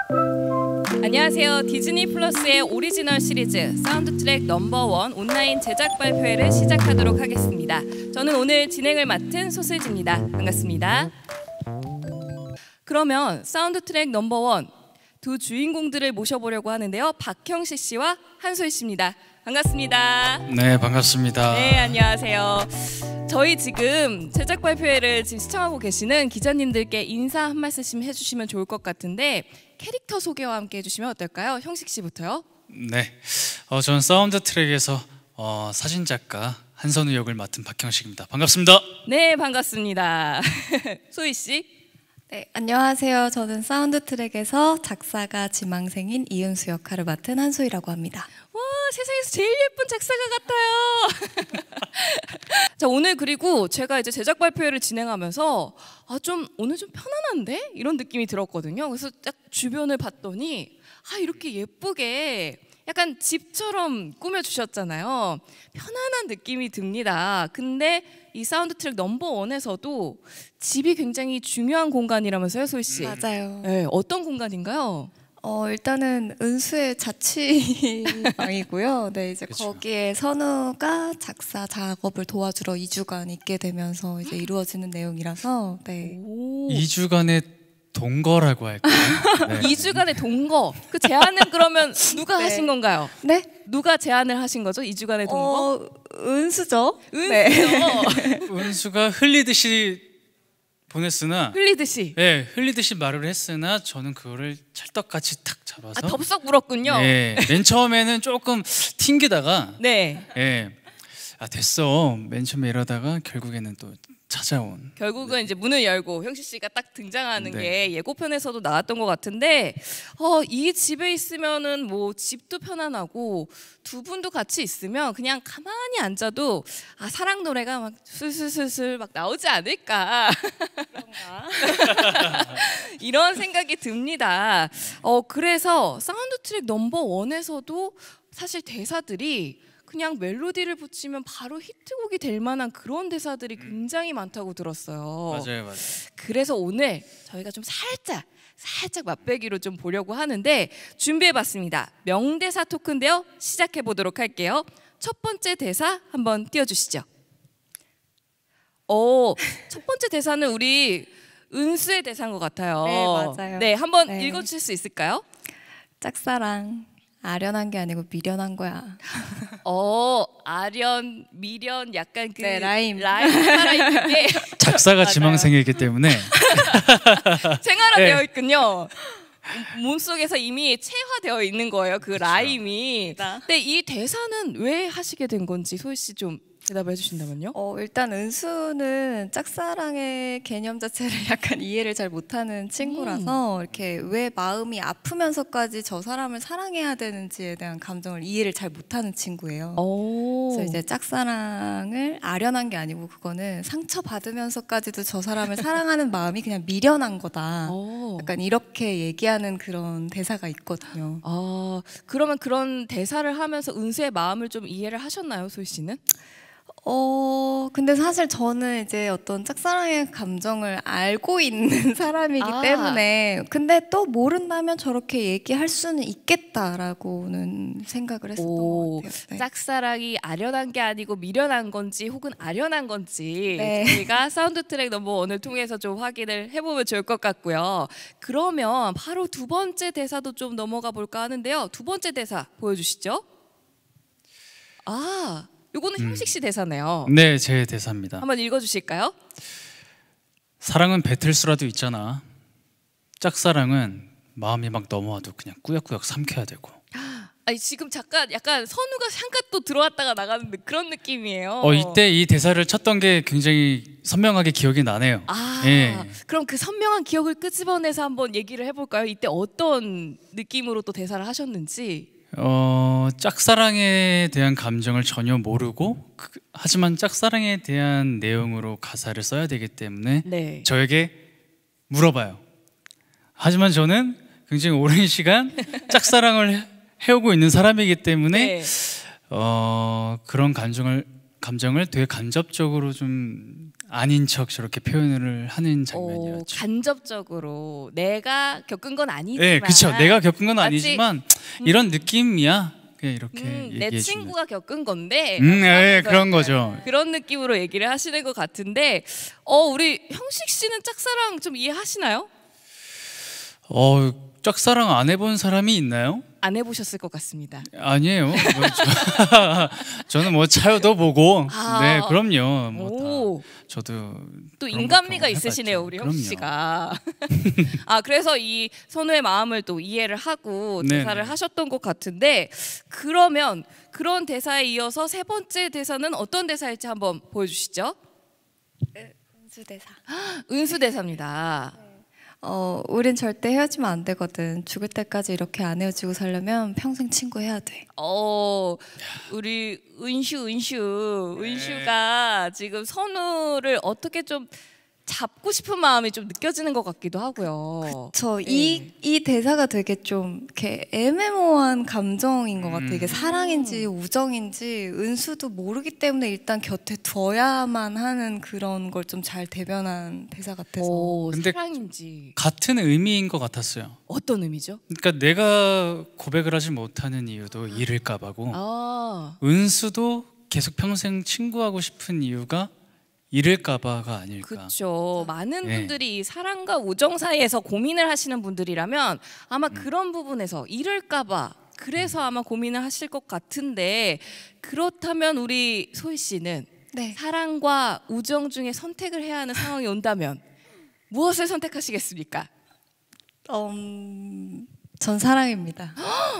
안녕하세요. 디즈니 플러스의 오리지널 시리즈 사운드 트랙 넘버원 온라인 제작 발표회를 시작하도록 하겠습니다. 저는 오늘 진행을 맡은 소슬지입니다. 반갑습니다. 그러면 사운드 트랙 넘버원 두 주인공들을 모셔보려고 하는데요. 박형식 씨와 한소희 씨입니다. 반갑습니다. 네, 반갑습니다. 네, 안녕하세요. 저희 지금 제작 발표회를 지금 시청하고 계시는 기자님들께 인사 한 말씀 해주시면 좋을 것 같은데 캐릭터 소개와 함께 해주시면 어떨까요? 형식 씨부터요. 네, 저는 사운드 트랙에서 사진작가 한선우 역을 맡은 박형식입니다. 반갑습니다. 네, 반갑습니다. 소희 씨. 네, 안녕하세요. 저는 사운드 트랙에서 작사가 지망생인 이은수 역할을 맡은 한소희라고 합니다. 와, 세상에서 제일 예쁜 작사가 같아요. 자, 오늘 그리고 제가 이제 제작 발표회를 진행하면서 오늘 좀 편안한데? 이런 느낌이 들었거든요. 그래서 딱 주변을 봤더니 이렇게 예쁘게 약간 집처럼 꾸며주셨잖아요. 편안한 느낌이 듭니다. 근데 이 사운드 트랙 넘버원에서도 집이 굉장히 중요한 공간이라면서요, 소희 씨? 맞아요. 네, 어떤 공간인가요? 일단은 은수의 자취방이고요. 네, 이제 그쵸. 거기에 선우가 작사 작업을 도와주러 2주간 있게 되면서 이제 이루어지는 내용이라서 네. 오. 2주간의 동거라고 할까요? 네. 2주간의 동거. 그 제안은 그러면 누가 네. 하신 건가요? 네? 누가 제안을 하신 거죠? 2주간의 동거? 은수죠. 은수요. 네. 은수가 흘리듯이 보냈으나 흘리듯이. 네, 흘리듯이 말을 했으나 저는 그거를 찰떡같이 탁 잡아서 덥석 물었군요. 네, 맨 처음에는 조금 튕기다가 네. 네, 됐어. 맨 처음에 이러다가 결국에는 또 찾아온. 결국은 이제 문을 열고 형식 씨가 딱 등장하는 네. 게 예고편에서도 나왔던 것 같은데 이 집에 있으면은 뭐 집도 편안하고 두 분도 같이 있으면 그냥 가만히 앉아도 사랑 노래가 막 술술술술 막 나오지 않을까 이런 생각이 듭니다. 그래서 사운드 트랙 넘버원에서도 사실 대사들이 그냥 멜로디를 붙이면 바로 히트곡이 될 만한 그런 대사들이 굉장히 많다고 들었어요. 맞아요. 그래서 오늘 저희가 좀 살짝 맛배기로 좀 보려고 하는데 준비해봤습니다. 명대사 토크인데요. 시작해보도록 할게요. 첫 번째 대사 한번 띄워주시죠. 첫 번째 대사는 우리 은수의 대사인 것 같아요. 네, 맞아요. 네, 한번 네. 읽어주실 수 있을까요? 짝사랑 아련한 게 아니고 미련한 거야. 아련, 미련 약간 그 네, 라임 살아있는 게 작사가 지망생이기 때문에 생활화되어 네. 있군요. 몸속에서 이미 체화되어 있는 거예요. 그 라임이. 근데 이 대사는 왜 하시게 된 건지 소희 씨 좀 대답을 해주신다면요. 일단 은수는 짝사랑의 개념 자체를 약간 이해를 잘 못하는 친구라서 이렇게 왜 마음이 아프면서까지 저 사람을 사랑해야 되는지에 대한 감정을 이해를 잘 못하는 친구예요. 그래서 이제 짝사랑을 아련한 게 아니고 그거는 상처받으면서까지도 저 사람을 사랑하는 마음이 그냥 미련한 거다. 약간 이렇게 얘기하는 그런 대사가 있거든요. 그러면 그런 대사를 하면서 은수의 마음을 좀 이해를 하셨나요, 소희 씨는? 근데 사실 저는 이제 어떤 짝사랑의 감정을 알고 있는 사람이기 때문에 근데 또 모른다면 저렇게 얘기할 수는 있겠다라고는 생각을 했었던 것 같아요. 네. 짝사랑이 아련한 게 아니고 미련한 건지 혹은 아련한 건지 네. 저희가 사운드 트랙 넘버원을 통해서 좀 확인을 해보면 좋을 것 같고요. 그러면 바로 두 번째 대사도 좀 넘어가 볼까 하는데요. 두 번째 대사 보여주시죠. 요거는 형식 씨 대사네요. 네, 제 대사입니다. 한번 읽어주실까요? 사랑은 뱉을 수라도 있잖아. 짝사랑은 마음이 막 넘어와도 그냥 꾸역꾸역 삼켜야 되고. 지금 잠깐 약간 선우가 잠깐 또 들어왔다가 나가는 그런 느낌이에요. 이때 이 대사를 쳤던 게 굉장히 선명하게 기억이 나네요. 예. 그럼 그 선명한 기억을 끄집어내서 한번 얘기를 해볼까요? 이때 어떤 느낌으로 또 대사를 하셨는지. 짝사랑에 대한 감정을 전혀 모르고 하지만 짝사랑에 대한 내용으로 가사를 써야 되기 때문에 네. 저에게 물어봐요. 하지만 저는 굉장히 오랜 시간 짝사랑을 해오고 있는 사람이기 때문에 네. 그런 감정을 되게 간접적으로 좀 아닌 척 저렇게 표현을 하는 장면이었죠. 간접적으로 내가 겪은 건 아니지만. 네, 그렇죠. 내가 겪은 건 마치, 아니지만 이런 느낌이야. 그냥 이렇게 내 얘기해 친구가 겪은 건데. 네, 그런 거죠. 그런 느낌으로 얘기를 하시는 것 같은데, 우리 형식 씨는 짝사랑 좀 이해하시나요? 짝사랑 안 해본 사람이 있나요? 안 해보셨을 것 같습니다. 아니에요. 저는 뭐 차여도 보고. 아. 네, 그럼요. 오. 저도 또 그런 인간미가 경험 있으시네요, 해봤죠. 우리 그럼요. 형식 씨가. 그래서 이 선우의 마음을 또 이해를 하고 네네. 대사를 하셨던 것 같은데, 그러면 그런 대사에 이어서 세 번째 대사는 어떤 대사일지 한번 보여주시죠. 은수대사. 은수 대사입니다. 우린 절대 헤어지면 안 되거든. 죽을 때까지 이렇게 안 헤어지고 살려면 평생 친구 해야 돼. 우리 은슈가 지금 선우를 어떻게 좀 잡고 싶은 마음이 좀 느껴지는 것 같기도 하고요. 이 대사가 되게 좀 이렇게 애매모호한 감정인 것 같아요. 이게 사랑인지 우정인지 은수도 모르기 때문에 일단 곁에 둬야만 하는 그런 걸 좀 잘 대변한 대사 같아서. 근데 사랑인지 같은 의미인 것 같았어요. 어떤 의미죠? 그러니까 내가 고백을 하지 못하는 이유도 잃을까 봐고 은수도 계속 평생 친구하고 싶은 이유가 잃을까 봐가 아닐까. 그렇죠. 많은 네. 분들이 이 사랑과 우정 사이에서 고민을 하시는 분들이라면 아마 그런 부분에서 잃을까 봐 그래서 아마 고민을 하실 것 같은데, 그렇다면 우리 소희 씨는 네. 사랑과 우정 중에 선택을 해야 하는 상황이 온다면 무엇을 선택하시겠습니까? 전 사랑입니다.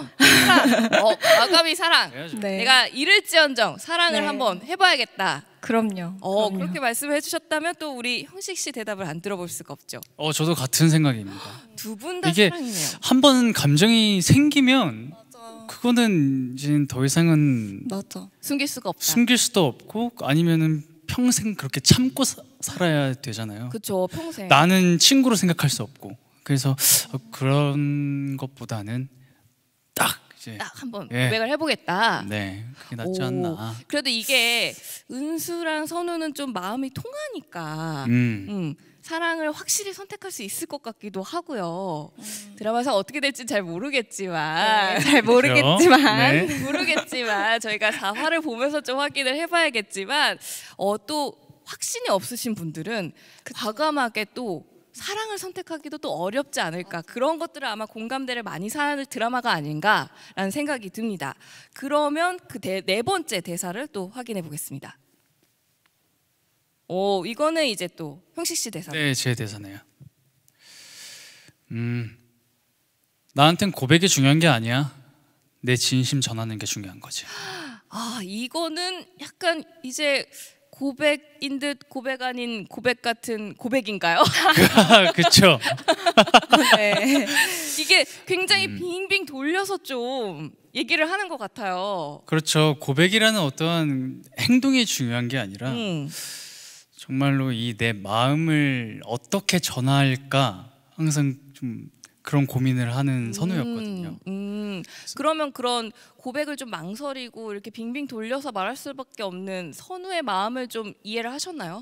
과감히 사랑. 네. 내가 잃을지언정 사랑을 네. 한번 해봐야겠다. 그럼요. 그렇게 말씀을 해주셨다면 또 우리 형식 씨 대답을 안 들어볼 수가 없죠. 저도 같은 생각입니다. 두 분 다 이게 사랑이네요. 한 번 감정이 생기면 그거는 이제 더 이상은 맞아. 숨길 수가 없다. 숨길 수도 없고 아니면은 평생 그렇게 참고 살아야 되잖아요. 그렇죠. 평생. 나는 친구로 생각할 수 없고. 그래서 그런 것보다는 딱 이제 딱 한번 예. 고백을 해보겠다. 네, 그게 낫지 않나. 그래도 이게 은수랑 선우는 좀 마음이 통하니까 사랑을 확실히 선택할 수 있을 것 같기도 하고요. 드라마에서 어떻게 될지 잘 모르겠지만 잘 모르겠지만 네. 모르겠지만 저희가 4화를 보면서 좀 확인을 해봐야겠지만 또 확신이 없으신 분들은 과감하게 또 사랑을 선택하기도 또 어렵지 않을까. 그런 것들을 아마 공감대를 많이 사는 드라마가 아닌가라는 생각이 듭니다. 그러면 그 네 번째 대사를 또 확인해 보겠습니다. 이거는 이제 또 형식 씨 대사. 네, 제 대사네요. 나한텐 고백이 중요한 게 아니야. 내 진심 전하는 게 중요한 거지. 이거는 약간 이제 고백인 듯 고백 아닌 고백 같은 고백인가요? 그렇죠. 네. 이게 굉장히 빙빙 돌려서 좀 얘기를 하는 것 같아요. 그렇죠. 고백이라는 어떤 행동이 중요한 게 아니라 정말로 이 내 마음을 어떻게 전할까 항상 좀 그런 고민을 하는 선우였거든요. 그러면 그런 고백을 좀 망설이고 이렇게 빙빙 돌려서 말할 수밖에 없는 선우의 마음을 좀 이해를 하셨나요?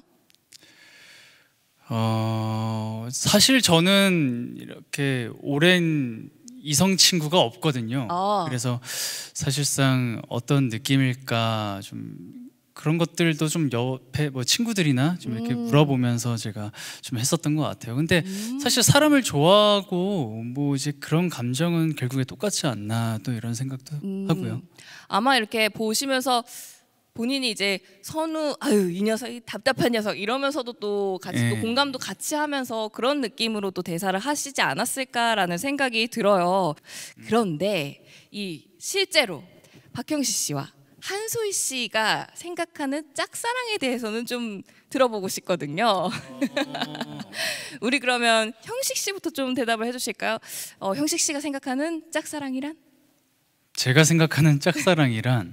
사실 저는 이렇게 오랜 이성 친구가 없거든요. 그래서 사실상 어떤 느낌일까 좀 그런 것들도 좀 옆에 뭐 친구들이나 좀 이렇게 물어보면서 제가 좀 했었던 것 같아요. 근데 사실 사람을 좋아하고 뭐 이제 그런 감정은 결국에 똑같지 않나 또 이런 생각도 하고요. 아마 이렇게 보시면서 본인이 이제 선우 이 녀석 이 답답한 녀석 이러면서도 또 같이 또 공감도 같이 하면서 그런 느낌으로 또 대사를 하시지 않았을까라는 생각이 들어요. 그런데 이 실제로 박형식 씨와 한소희 씨가 생각하는 짝사랑에 대해서는 좀 들어보고 싶거든요. 우리 그러면 형식 씨부터 좀 대답을 해주실까요? 형식 씨가 생각하는 짝사랑이란? 제가 생각하는 짝사랑이란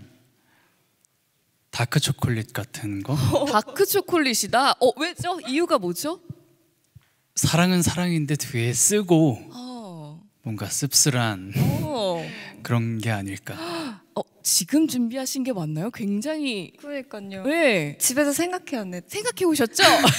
다크 초콜릿 같은 거. 다크 초콜릿이다. 왜죠? 이유가 뭐죠? 사랑은 사랑인데 뒤에 쓰고 뭔가 씁쓸한 그런 게 아닐까. 지금 준비하신 게 맞나요? 굉장히 그러니까요. 네. 집에서 생각해 오셨죠?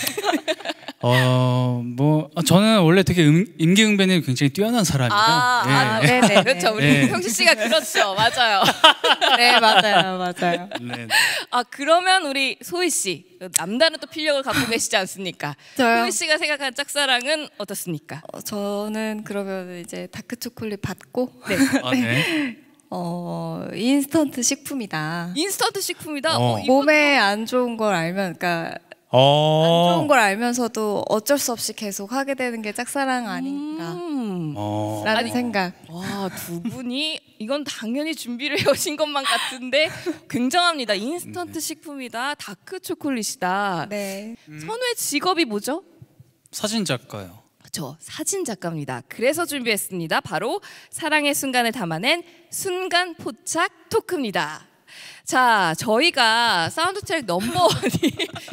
저는 원래 되게 임기응변이 굉장히 뛰어난 사람이에요. 네네. 그렇죠. 우리 형식 씨가 그렇죠. 맞아요. 네, 맞아요. 네. 그러면 우리 소희 씨, 남다른 또 필력을 갖고 계시지 않습니까? 저요? 소희 씨가 생각하는 짝사랑은 어떻습니까? 저는 그러면 이제 다크 초콜릿 받고 네. 네. 인스턴트 식품이다. 인스턴트 식품이다. 몸에 안 좋은 걸 알면, 그러니까 안 좋은 걸 알면서도 어쩔 수 없이 계속 하게 되는 게 짝사랑 아닌가라는 생각. 와, 두 분이 이건 당연히 준비를 해오신 것만 같은데 굉장합니다. 인스턴트 식품이다. 다크 초콜릿이다. 네. 선우의 직업이 뭐죠? 사진 작가요. 저 사진 작가입니다. 그래서 준비했습니다. 바로 사랑의 순간을 담아낸 순간 포착 토크입니다. 자, 저희가 사운드 트랙 넘버원이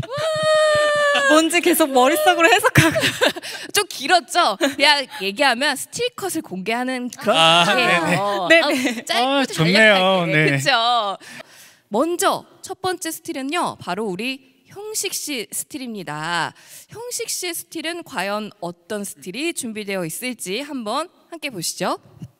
뭔지 계속 머릿속으로 해석하고 좀 길었죠? 그냥 얘기하면 스틸컷을 공개하는 그런 네네. 네네. 짧고 좋네요. 간략하게. 네. 그렇죠? 먼저 첫 번째 스틸은요. 바로 우리 형식 씨 스틸입니다. 형식 씨의 스틸은 과연 어떤 스틸이 준비되어 있을지 한번 함께 보시죠.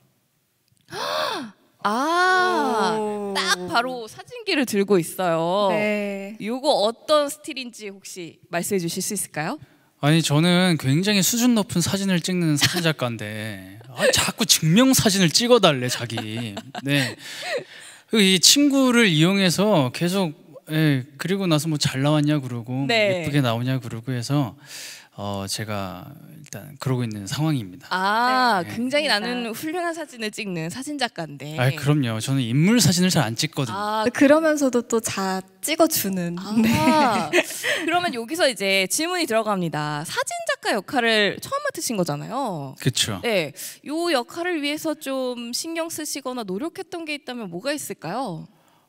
딱 바로 사진기를 들고 있어요. 네. 요거 어떤 스틸인지 혹시 말씀해 주실 수 있을까요? 아니 저는 굉장히 수준 높은 사진을 찍는 사진 작가인데 자꾸 증명 사진을 찍어달래 자기. 네. 이 친구를 이용해서 계속 그리고 나서 뭐 잘 나왔냐 그러고 네. 예쁘게 나오냐 그러고 해서 제가 일단 그러고 있는 상황입니다. 네. 굉장히 나는 훌륭한 사진을 찍는 사진 작가인데. 그럼요. 저는 인물 사진을 잘 안 찍거든요. 그러면서도 또 잘 찍어주는. 그러면 여기서 이제 질문이 들어갑니다. 사진 작가 역할을 처음 맡으신 거잖아요. 그렇죠. 네, 요 역할을 위해서 좀 신경 쓰시거나 노력했던 게 있다면 뭐가 있을까요?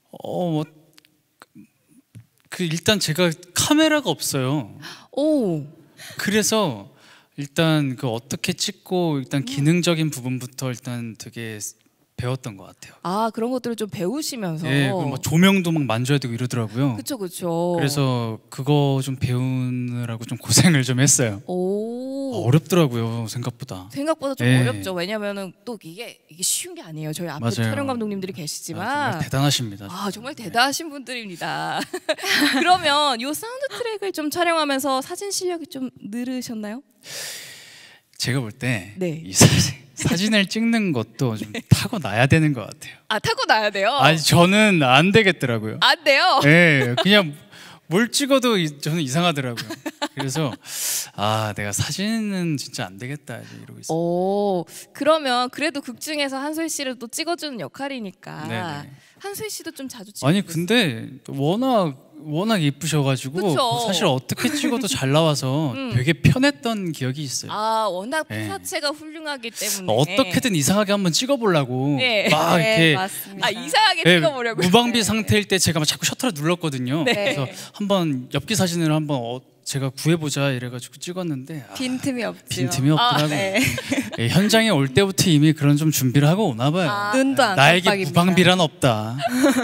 일단 제가 카메라가 없어요. 오. 그래서 일단 어떻게 찍고 일단 기능적인 부분부터 일단 되게 배웠던 것 같아요. 그런 것들을 좀 배우시면서. 뭐 조명도 막 만져야 되고 이러더라고요. 그렇죠. 그래서 그거 좀 배우느라고 좀 고생을 좀 했어요. 어렵더라고요 생각보다. 생각보다 좀 어렵죠. 왜냐면은 또 이게 쉬운 게 아니에요. 저희 앞에 맞아요. 촬영 감독님들이 계시지만 정말 대단하십니다. 정말 대단하신 분들입니다. 그러면 요 사운드 트랙을 좀 촬영하면서 사진 실력이 좀 늘으셨나요? 제가 볼 때 네. 이 사진을 찍는 것도 좀 타고나야 되는 것 같아요. 타고나야 돼요? 아니 저는 안 되겠더라고요. 안 돼요? 네, 그냥 뭘 찍어도 저는 이상하더라고요. 그래서 내가 사진은 진짜 안 되겠다 이러고 있어요. 그러면 그래도 극 중에서 한솔 씨를 또 찍어주는 역할이니까 네네. 한솔 씨도 좀 자주 찍어. 아니 근데 워낙 예쁘셔가지고 사실 어떻게 찍어도 잘 나와서 되게 편했던 기억이 있어요. 워낙 피사체가 훌륭하기 때문에 어떻게든 이상하게 한번 찍어보려고 막 이렇게 맞습니다. 이상하게 찍어보려고 무방비 상태일 때 제가 막 자꾸 셔터를 눌렀거든요. 그래서 한번 엽기 사진을 한번 제가 구해보자 이래가지고 찍었는데 빈틈이 없죠. 빈틈이 없더라고요. 현장에 올 때부터 이미 그런 좀 준비를 하고 오나 봐요. 눈도 안 나에게 깜빡입니다. 무방비란 없다.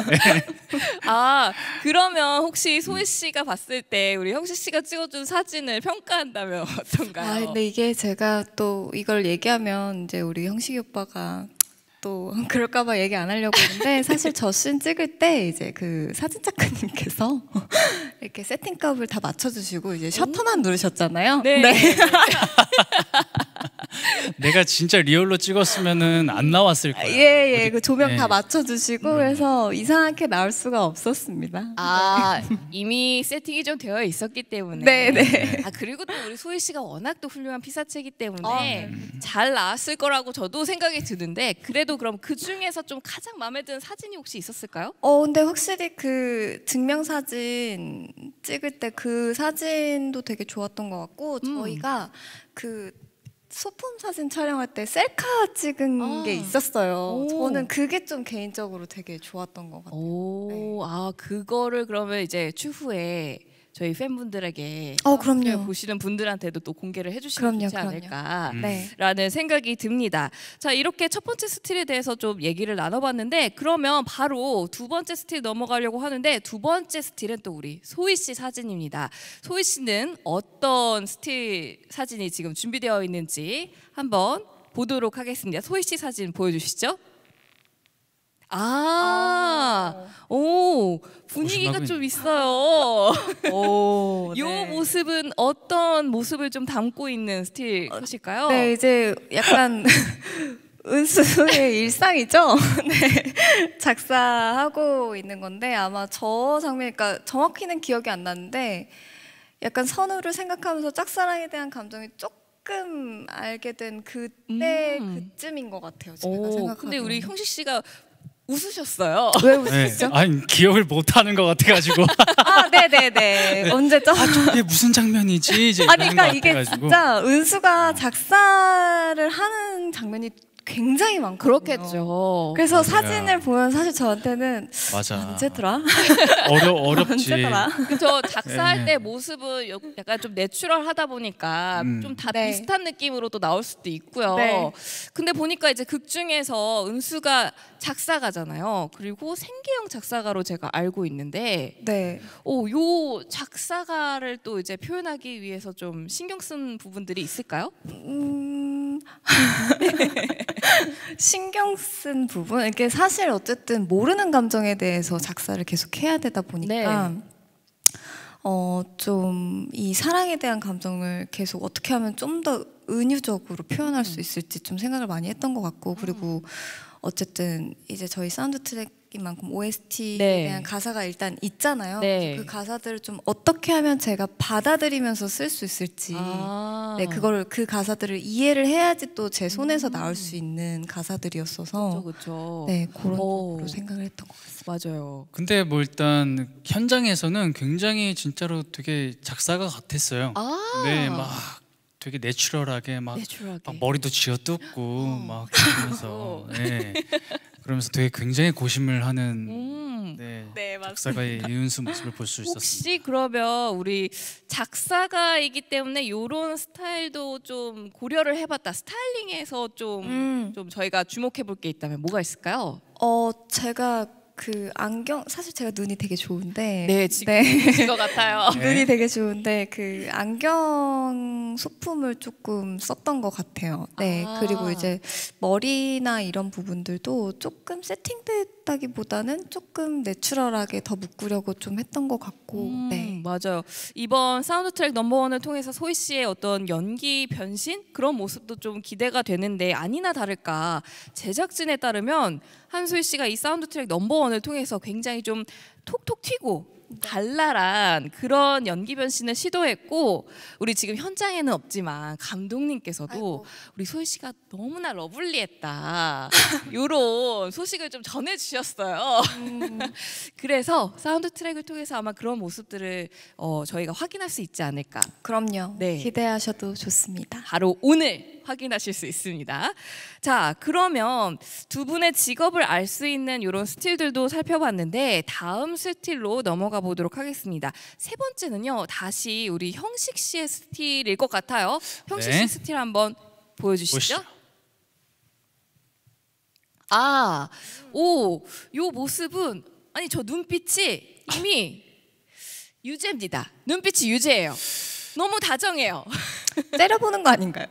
그러면 혹시 소희 씨가 봤을 때 우리 형식 씨가 찍어준 사진을 평가한다면 어떤가요? 근데 이게 제가 또 이걸 얘기하면 이제 우리 형식이 오빠가 또 그럴까봐 얘기 안 하려고 했는데 사실 저 씬 찍을 때 이제 그 사진 작가님께서 이렇게 세팅값을 다 맞춰주시고 이제 셔터만 누르셨잖아요. 네. 내가 진짜 리얼로 찍었으면은 안 나왔을 거예요. 예, 그 조명 다 맞춰주시고 그래서 이상하게 나올 수가 없었습니다. 이미 세팅이 좀 되어 있었기 때문에. 네. 그리고 또 우리 소희 씨가 워낙 또 훌륭한 피사체이기 때문에 잘 나왔을 거라고 저도 생각이 드는데 그래도 그럼 그 중에서 좀 가장 마음에 드는 사진이 혹시 있었을까요? 근데 확실히 그 증명사진 찍을 때 그 사진도 되게 좋았던 것 같고 저희가 그 소품 사진 촬영할 때 셀카 찍은 게 있었어요. 저는 그게 좀 개인적으로 되게 좋았던 것 같아요. 그거를 그러면 이제 추후에 저희 팬분들에게 그럼요. 보시는 분들한테도 또 공개를 해주시면 좋지 않을까라는 네. 생각이 듭니다. 자, 이렇게 첫 번째 스틸에 대해서 좀 얘기를 나눠봤는데 그러면 바로 두 번째 스틸 넘어가려고 하는데 두 번째 스틸은 또 우리 소희 씨 사진입니다. 소희 씨는 어떤 스틸 사진이 지금 준비되어 있는지 한번 보도록 하겠습니다. 소희 씨 사진 보여주시죠. 오, 분위기가 좀 있어요. 오, 이 네. 모습은 어떤 모습을 좀 담고 있는 스틸 컷일까요? 네, 이제 약간 은수의 일상이죠. 네, 작사하고 있는 건데 아마 저 장면, 그러니까 정확히는 기억이 안 나는데 약간 선우를 생각하면서 짝사랑에 대한 감정이 조금 알게 된 그때 그쯤인 것 같아요. 제가 생각하기로는. 근데 우리 형식 씨가 웃으셨어요. 왜 웃으시죠? 네. 아니 기억을 못 하는 것 같아가지고. 네네네. 언제죠? 이게 무슨 장면이지? 이제 그러니까 이런 것 이게 같아가지고. 진짜 은수가 작사를 하는 장면이 굉장히 많거든요. 그렇겠죠. 그래서 맞아요. 사진을 보면 사실 저한테는 맞아. 언제더라? 어렵지. 언제더라? 그죠. 작사할 네. 때 모습은 약간 좀 내추럴하다 보니까 좀 다 네. 비슷한 느낌으로 또 나올 수도 있고요. 네. 근데 보니까 이제 극 중에서 은수가 작사가잖아요. 그리고 생계형 작사가로 제가 알고 있는데, 네. 요 작사가를 또 이제 표현하기 위해서 좀 신경 쓴 부분들이 있을까요? 신경 쓴 부분? 이게 사실 어쨌든 모르는 감정에 대해서 작사를 계속 해야 되다 보니까 좀 이 사랑에 대한 감정을 계속 어떻게 하면 좀 더 은유적으로 표현할 수 있을지 좀 생각을 많이 했던 것 같고 그리고 어쨌든 이제 저희 사운드 트랙인 만큼 OST에 대한 가사가 일단 있잖아요. 네. 그 가사들을 좀 어떻게 하면 제가 받아들이면서 쓸 수 있을지 네, 그 가사들을 이해를 해야지 또 제 손에서 나올 수 있는 가사들이었어서 그렇죠. 네, 그런 쪽으로 생각을 했던 것 같습니다. 맞아요. 근데 뭐 일단 현장에서는 굉장히 진짜로 되게 작사가 같았어요. 네, 막 되게 내추럴하게 막 머리도 쥐어뜯고 막 그러면서 네. 그러면서 되게 굉장히 고심을 하는 작사가의 이은수 모습을 볼 수 있었습니다. 혹시 그러면 우리 작사가이기 때문에 이런 스타일도 좀 고려를 해봤다. 스타일링에서 좀 저희가 주목해 볼 게 있다면 뭐가 있을까요? 제가 그 안경 사실 제가 눈이 되게 좋은데 네, 지금 보신 것 같아요. 눈이 되게 좋은데 그 안경 소품을 조금 썼던 것 같아요. 네, 그리고 이제 머리나 이런 부분들도 조금 세팅됐다기보다는 조금 내추럴하게 더 묶으려고 좀 했던 것 같고. 네, 맞아요. 이번 사운드 트랙 넘버원을 통해서 소희 씨의 어떤 연기 변신 그런 모습도 좀 기대가 되는데 아니나 다를까 제작진에 따르면 한소희 씨가 이 사운드 트랙 넘버원을 통해서 굉장히 좀 톡톡 튀고 발랄한 그런 연기 변신을 시도했고 우리 지금 현장에는 없지만 감독님께서도 우리 소희 씨가 너무나 러블리했다 이런 소식을 좀 전해주셨어요. 그래서 사운드 트랙을 통해서 아마 그런 모습들을 저희가 확인할 수 있지 않을까. 그럼요. 네. 기대하셔도 좋습니다. 바로 오늘 확인하실 수 있습니다. 자, 그러면 두 분의 직업을 알 수 있는 이런 스틸들도 살펴봤는데 다음 스틸로 넘어가 보도록 하겠습니다. 세 번째는요. 다시 우리 형식 씨의 스틸일 것 같아요. 형식 씨 스틸 한번 보여주시죠. 요 모습은 아니 저 눈빛이 이미 유죄입니다. 눈빛이 유죄예요. 너무 다정해요. 때려보는 거 아닌가요?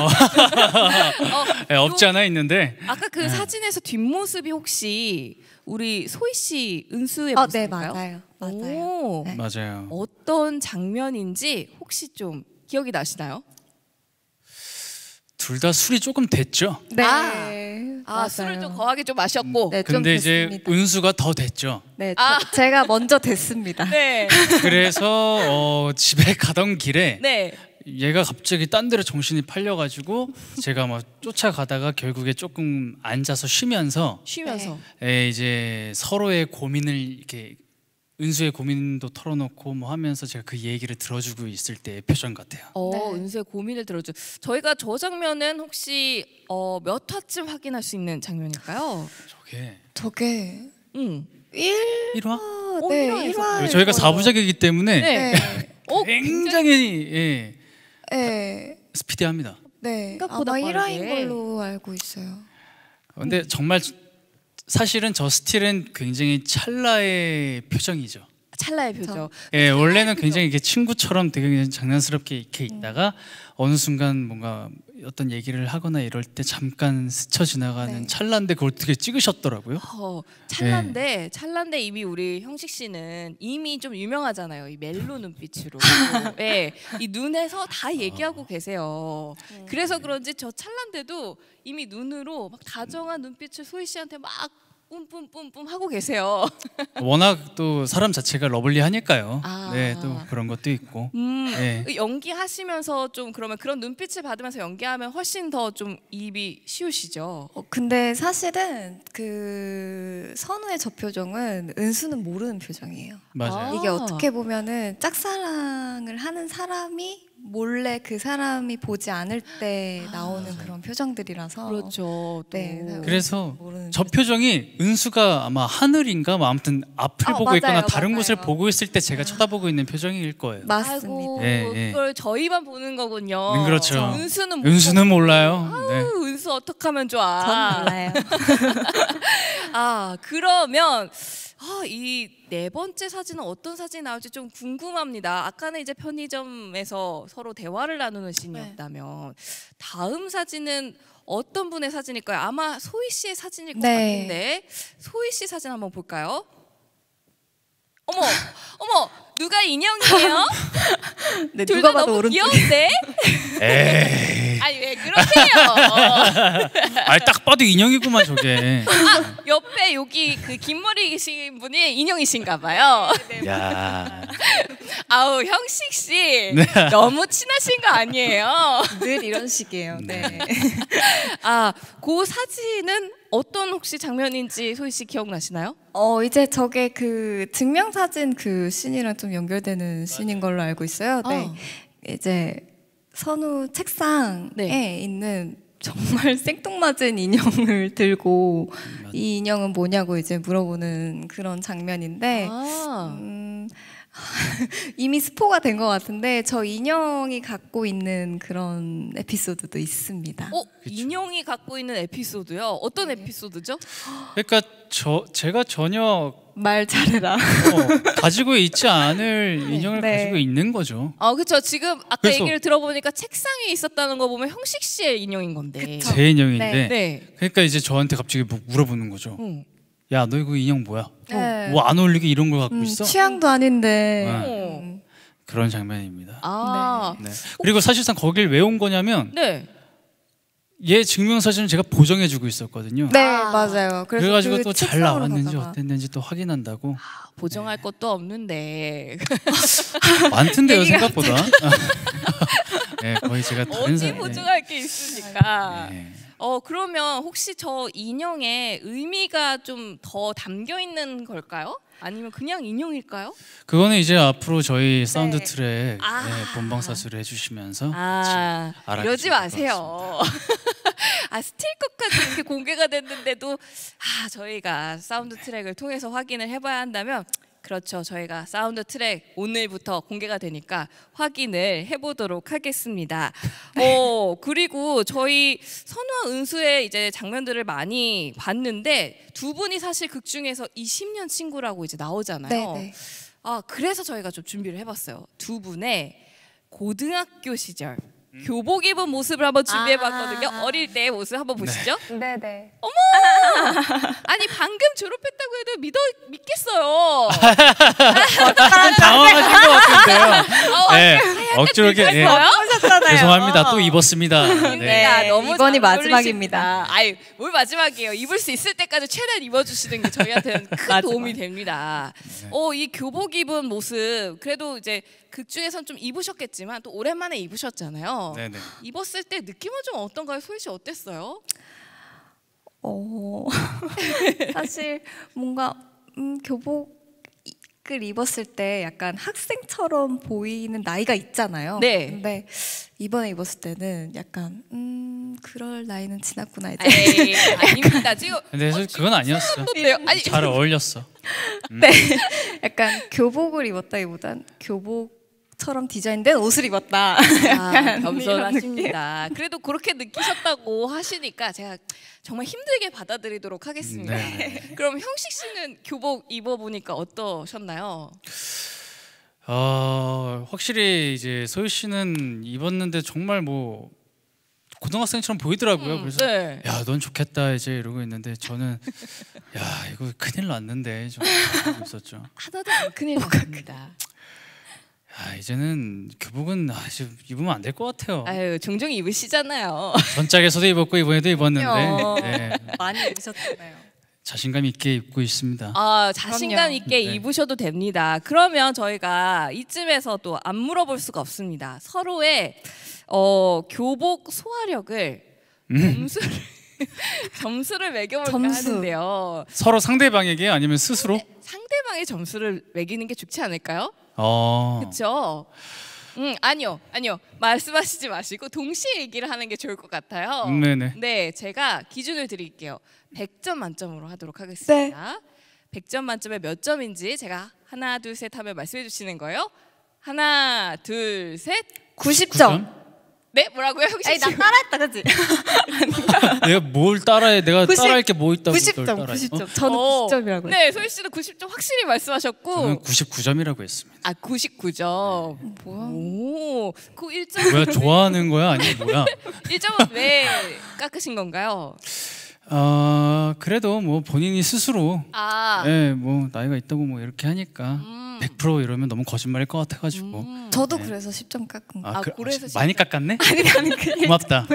네, 없지 않아 있는데 아까 그 사진에서 뒷모습이 혹시 우리 소희 씨 은수의 네, 모습인가요? 맞아요. 네. 맞아요. 어떤 장면인지 혹시 좀 기억이 나시나요? 둘 다 술이 조금 됐죠. 네. 맞아요. 술을 좀 거하게 좀 마셨고. 네, 좀 근데 이제 됐습니다. 은수가 더 됐죠. 네, 제가 먼저 됐습니다. 네. 그래서 집에 가던 길에 네. 얘가 갑자기 딴 데로 정신이 팔려가지고 제가 막 쫓아가다가 결국에 조금 앉아서 쉬면서 이제 서로의 고민을 이렇게 은수의 고민도 털어놓고 뭐 하면서 제가 그 얘기를 들어주고 있을 때의 표정 같아요. 은수의 고민을 들어줘. 저희가 저 장면은 혹시 몇 화쯤 확인할 수 있는 장면일까요? 저게 1화? 네, 1화. 저희가 4부작이기 때문에 네. 굉장히 네. 스피디합니다. 네. 생각보다 아마 빠르게. 1화인 걸로 알고 있어요. 근데 정말 사실은 저 스틸은 굉장히 찰나의 표정이죠. 찰나의 표정. 예, 원래는 굉장히 이렇게 친구처럼 되게 그냥 장난스럽게 이렇게 있다가 어느 순간 뭔가 어떤 얘기를 하거나 이럴 때 잠깐 스쳐 지나가는 네. 찰나인데 그걸 되게 찍으셨더라고요. 찰나인데 이미 우리 형식 씨는 이미 좀 유명하잖아요. 이 멜로 눈빛으로. 네, 이 눈에서 다 얘기하고 계세요. 그래서 그런지 저 찰나인데도 이미 눈으로 막 다정한 눈빛을 소희 씨한테 막 뿜뿜뿜뿜 하고 계세요. 워낙 또 사람 자체가 러블리하니까요. 아. 네, 또 그런 것도 있고. 네. 연기하시면서 좀 그러면 그런 눈빛을 받으면서 연기하면 훨씬 더 좀 입이 쉬우시죠. 근데 사실은 그 선우의 저 표정은 은수는 모르는 표정이에요. 맞아요. 이게 어떻게 보면은 짝사랑을 하는 사람이 몰래 그 사람이 보지 않을 때 나오는 그런 표정들이라서 그렇죠. 또. 네, 그래서 모르는 저 표정이 은수가 아마 하늘인가 뭐 아무튼 앞을 보고 맞아요, 있거나 다른 맞아요. 곳을 보고 있을 때 제가 쳐다보고 있는 표정일 거예요. 맞습니다. 아이고, 예. 그걸 저희만 보는 거군요. 그렇죠. 은수는 못 은수는 몰라요. 네. 보고, 은수 어떡하면 좋아. 전 몰라요. 그러면 이 네 번째 사진은 어떤 사진이 나올지 좀 궁금합니다. 아까는 이제 편의점에서 서로 대화를 나누는 씬이었다면 다음 사진은 어떤 분의 사진일까요? 아마 소희 씨의 사진일 것 네. 같은데 소희 씨 사진 한번 볼까요? 어머, 누가 인형이에요? 네, 둘 누가 다 봐도 너무 오른쪽에 귀여운데? 에이. 아니 왜 그러세요? 아니 딱 봐도 인형이구만 저게. 옆에 여기 그 긴 머리 계신 분이 인형이신가 봐요. 야. 아우 형식 씨 네. 너무 친하신 거 아니에요? 늘 이런 식이에요. 네. 그 사진은 어떤 혹시 장면인지 소희 씨 기억나시나요? 이제 저게 그 증명사진 그 씬이랑 좀 연결되는 씬인 걸로 알고 있어요. 네. 이제 선우 책상에 네. 있는 정말 생뚱맞은 인형을 들고 이 인형은 뭐냐고 이제 물어보는 그런 장면인데 이미 스포가 된 것 같은데 저 인형이 갖고 있는 그런 에피소드도 있습니다. 인형이 갖고 있는 에피소드요? 어떤 에피소드죠? 그러니까 제가 전혀 말 잘해라. 가지고 있지 않을 인형을 네. 가지고 있는 거죠. 그렇죠. 지금 아까 그래서- 얘기를 들어보니까 책상에 있었다는 거 보면 형식 씨의 인형인 건데. 그쵸. 제 인형인데. 네. 그러니까 이제 저한테 갑자기 물어보는 거죠. 야, 너 이거 인형 뭐야? 네. 뭐 안 어울리게 이런 걸 갖고 있어? 취향도 아닌데. 네. 그런 장면입니다. 네. 네. 그리고 사실상 거길 왜 온 거냐면 네. 얘 증명사진을 제가 보정해주고 있었거든요. 네, 맞아요. 그래가지고 그 또 잘 책상으로 나왔는지 가다가. 어땠는지 또 확인한다고. 보정할 것도 없는데 많던데요 생각보다. 네, 거의 제가 다른 어디 사람. 보정할 게 있으니까. 네. 그러면 혹시 저 인형에 의미가 좀 더 담겨 있는 걸까요? 아니면 그냥 인형일까요? 그거는 이제 앞으로 저희 사운드 트랙 아. 본방사수를 해주시면서 이러지 알아주시면 마세요. 스틸컷까지 이렇게 공개가 됐는데도 저희가 사운드 트랙을 통해서 확인을 해봐야 한다면 그렇죠. 저희가 사운드 트랙 오늘부터 공개가 되니까 확인을 해보도록 하겠습니다. 그리고 저희 선우와 은수의 이제 장면들을 많이 봤는데 두 분이 사실 극 중에서 20년 친구라고 이제 나오잖아요. 네, 네. 그래서 저희가 좀 준비를 해봤어요. 두 분의 고등학교 시절 교복 입은 모습을 한번 준비해봤거든요. 어릴 때의 모습 한번 보시죠. 네네. 아니 방금 졸업했다고 해도 믿겠어요. 당황하신 것 같은데요. 네, 억지로 이렇게 네, 하셨잖아요. 죄송합니다. 또 입었습니다. 네, 너무 이번이 잘 마지막입니다. 어울리십니다. 뭘 마지막이에요? 입을 수 있을 때까지 최대한 입어주시는 게 저희한테는 큰 도움이 됩니다. 이 교복 입은 모습 그래도 이제 극 중에선 좀 입으셨겠지만 또 오랜만에 입으셨잖아요. 네네. 입었을 때 느낌은 좀 어떤가요? 소희 씨 어땠어요? 사실 뭔가 교복을 입었을 때 약간 학생처럼 보이는 나이가 있잖아요. 네. 근데 이번에 입었을 때는 약간 그럴 나이는 지났구나 이제. 에이, 아닙니다. 지금 근데 사실 그건 아니었어. 어때요? 아니 잘 어울렸어. 네, 약간 교복을 입었다기보단 교복처럼 디자인된 옷을 입었다. 겸손하십니다. 그래도 그렇게 느끼셨다고 하시니까 제가 정말 힘들게 받아들이도록 하겠습니다. 네. 그럼 형식 씨는 교복 입어보니까 어떠셨나요? 확실히 이제 소유 씨는 입었는데 정말 뭐 고등학생처럼 보이더라고요. 그래서 네. 야, 넌 좋겠다 이제 이러고 있는데 저는 야, 이거 큰일 났는데 좀 하고 있었죠. 하나도 안 큰일 났습니다. 야, 이제는 교복은 이제 입으면 안 될 것 같아요. 아유, 종종 입으시잖아요. 전작에서도 입었고 이번에도 입었는데 그럼요. 네, 많이 입으셨잖아요. 자신감 있게 입고 있습니다. 자신감 그럼요. 있게 네. 입으셔도 됩니다. 그러면 저희가 이쯤에서 또 안 물어볼 수가 없습니다. 서로의 교복 소화력을 점수를 매겨볼까 점수. 하는데요. 서로 상대방에게 아니면 스스로? 상대방의 점수를 매기는 게 좋지 않을까요? 어. 그렇죠? 아니요. 말씀하시지 마시고 동시에 얘기를 하는 게 좋을 것 같아요. 네네. 네, 제가 기준을 드릴게요. 100점 만점으로 하도록 하겠습니다. 100점 만점에 몇 점인지 제가 하나, 둘, 셋 하면 말씀해 주시는 거예요. 하나, 둘, 셋. 90점. 네, 뭐라고요? 혹시 아니 나 따라했다 그지? 내가 뭘 따라해? 내가 90, 따라할 게 뭐 있다고 90점, 널 따라해? 90점. 저는 90점이라고요. 네, 소희 씨도 90점 확실히 말씀하셨고. 저는 99점이라고 했습니다. 99점. 뭐야? 오, 그 1점. 뭐야, 좋아하는 거야? 아니 뭐야? 1점은 왜 깎으신 건가요? 그래도 뭐 본인이 스스로 뭐 나이가 있다고 뭐 이렇게 하니까 100% 이러면 너무 거짓말일 것 같아가지고 저도 그래서 10점 깎은 거. 그래서 많이 깎았네? 아니 그냥 고맙다.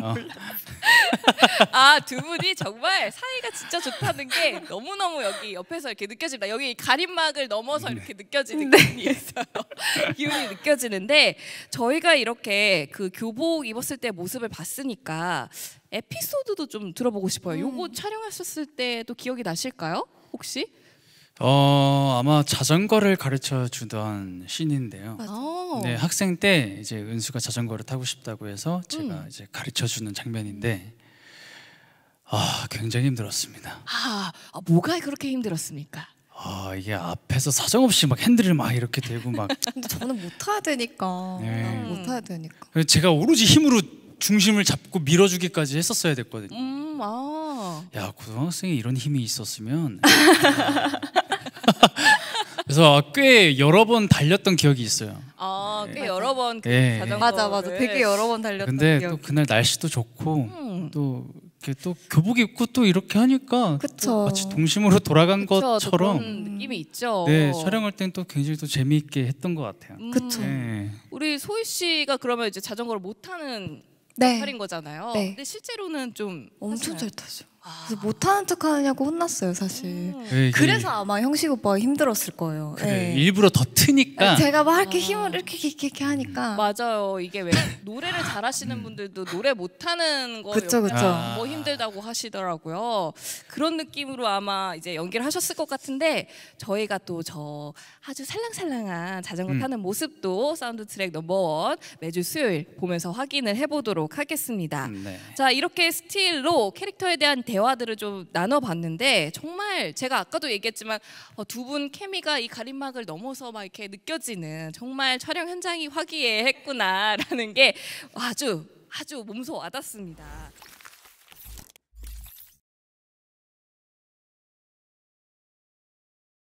두 분이 정말 사이가 진짜 좋다는 게 너무너무 여기 옆에서 이렇게 느껴집니다. 여기 가림막을 넘어서 이렇게 느껴지는 기분이 있어요. 기분이 느껴지는데 저희가 이렇게 그 교복 입었을 때 모습을 봤으니까 에피소드도 좀 들어보고 싶어요. 요거 촬영하셨을 때도 기억이 나실까요? 혹시? 아마 자전거를 가르쳐 주던 씬인데요. 네, 학생 때 이제 은수가 자전거를 타고 싶다고 해서 제가 이제 가르쳐 주는 장면인데 굉장히 힘들었습니다. 뭐가 그렇게 힘들었습니까? 이게 앞에서 사정없이 막 핸들을 막 이렇게 대고 막 근데 저는 못 타야 되니까. 네. 못 타야 되니까. 제가 오로지 힘으로 중심을 잡고 밀어주기까지 했었어야 됐거든요. 야, 고등학생이 이런 힘이 있었으면 그래서 꽤 여러 번 달렸던 기억이 있어요. 꽤 여러 번 네. 자전거를. 맞아. 되게 여러 번 달렸던 근데 기억. 또 그날 날씨도 좋고 또 이렇게 또 교복 입고 또 이렇게 하니까 그쵸. 또 마치 동심으로 돌아간 것처럼 그런 느낌이 있죠. 네, 촬영할 땐 또 굉장히 또 재미있게 했던 것 같아요. 그쵸. 네. 우리 소희 씨가 그러면 이제 자전거를 못 타는 네. 역할인 거잖아요. 네. 근데 실제로는 좀 엄청 하시나요? 잘 타죠. 그래서 못하는 척 하냐고 혼났어요 사실. 네, 이게 그래서 아마 형식 오빠가 힘들었을 거예요. 그래, 네. 일부러 더 트니까 제가 막 이렇게 힘을 이렇게 하니까. 맞아요. 이게 왜 노래를 잘하시는 분들도 노래 못하는 거 그쵸, 옆에서 그쵸. 뭐 힘들다고 하시더라고요. 그런 느낌으로 아마 이제 연기를 하셨을 것 같은데 저희가 또 저 아주 살랑살랑한 자전거 타는 모습도 사운드 트랙 넘버원 매주 수요일 보면서 확인을 해보도록 하겠습니다. 네. 자, 이렇게 스틸로 캐릭터에 대한 대화들을 좀 나눠봤는데 정말 제가 아까도 얘기했지만 두 분 케미가 이 가림막을 넘어서 막 이렇게 느껴지는 정말 촬영 현장이 화기애애했구나라는 게 아주 몸소 와닿습니다.